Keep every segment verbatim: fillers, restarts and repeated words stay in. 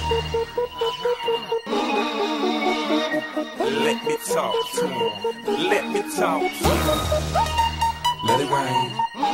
Let me talk to him. Let me talk to him. Let it rain.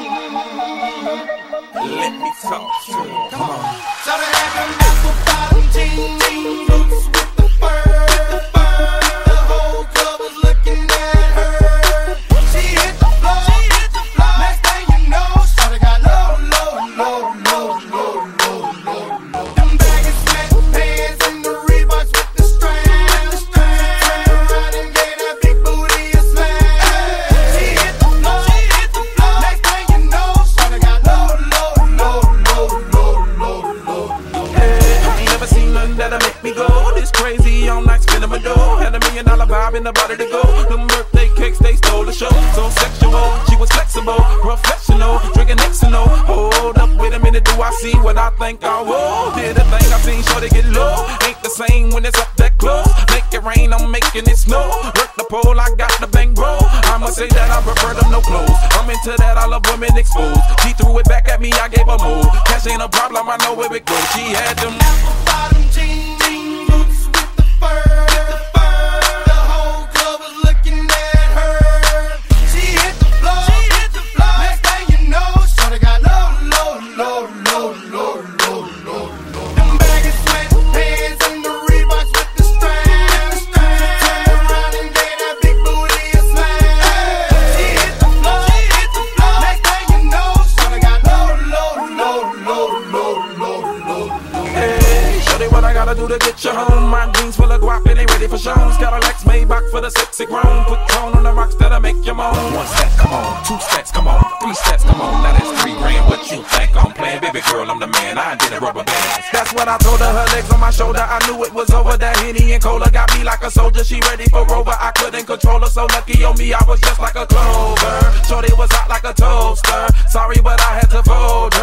Let me talk to him. Come on. Shawty had them apple bottom jeans, jeans, boots with the fur, with the fur. The whole club was looking at her. She hit the floor, she hit the floor. Next thing you know, Shawty got low, low, low, low, low, low, low, low. Them baggy sweatpants and the Reeboks with the strap, the strap. Turned around and gave that big booty a smack. She hit the floor, she hit the floor. Next thing you know, Shawty got low, low, low, low, low, low, low, low. Hey, I ain't never seen nothing that'll make me go this crazy all night spinning my dough. Had a million dollar vibe in the body to go. Them birthday cakes, they stole the show. So sexual, she was flexible, professional, drinking X and O. Hold up, wait a minute, do I see what I think I will? Did a thing I seen, sure they get low. Ain't the same when it's up that close. Make it rain, I'm making it snow. Work the pole, I got the bang bro. I'ma say that I prefer them no clothes. I'm into that, I love women exposed. She threw it back at me, I gave her more. Cash ain't a problem, I know where it goes. She had them apple bottom jeans, jeans, boots with the fur, with the fur. The whole club was looking at her. She hit the floor, she hit the floor. Next thing you know, Shawty got low, low, low, low, low, low, low, low. Them baggy sweatpants and the Reeboks with the strap, the strap. Turned around and gave that big booty a smack. She hit the floor, she hit the floor. Next thing you know, Shawty got low, low, low, low, low, low, low, low. Hey, shorty, what I gotta do to get you home? My jeans full of guap and they ready for shows. Got a Lex Maybach for the sexy grown. Put tone on the rocks that'll make you moan. One step, come on. Two steps, come on. Three steps, come on. Now that's three grand. What you think I'm playing? Baby girl, I'm the man. I did a rubber band. That's what I told her. Her legs on my shoulder. I knew it was over. That Henny and Cola got me like a soldier. She ready for Rover. I couldn't control her. So lucky on me, I was just like a clover. Shorty was hot like a toaster. Sorry, but I had to fold